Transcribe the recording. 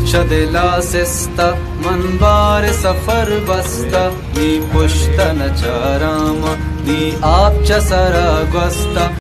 शदिला सिस्ता मनबार सफर बस्ता नी पुश्तन चारामा नी आप सरा ग्वस्ता।